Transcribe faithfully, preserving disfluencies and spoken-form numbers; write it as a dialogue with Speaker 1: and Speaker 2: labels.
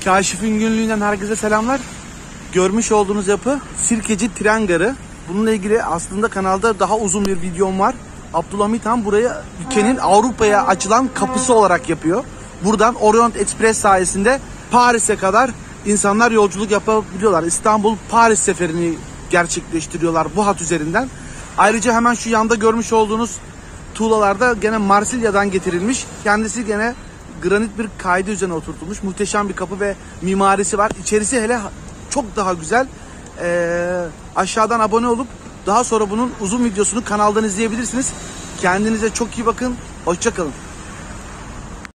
Speaker 1: Kaşif'in günlüğünden herkese selamlar. Görmüş olduğunuz yapı Sirkeci Tren Garı. Bununla ilgili aslında kanalda daha uzun bir videom var. Abdülhamit Han burayı ülkenin Avrupa'ya açılan kapısı olarak yapıyor. Buradan Orient Express sayesinde Paris'e kadar insanlar yolculuk yapabiliyorlar. İstanbul-Paris seferini gerçekleştiriyorlar bu hat üzerinden. Ayrıca hemen şu yanda görmüş olduğunuz tuğlalarda gene Marsilya'dan getirilmiş. Kendisi gene granit bir kaydı üzerine oturtulmuş. Muhteşem bir kapı ve mimarisi var. İçerisi hele çok daha güzel. Ee, aşağıdan abone olup daha sonra bunun uzun videosunu kanaldan izleyebilirsiniz. Kendinize çok iyi bakın. Hoşça kalın.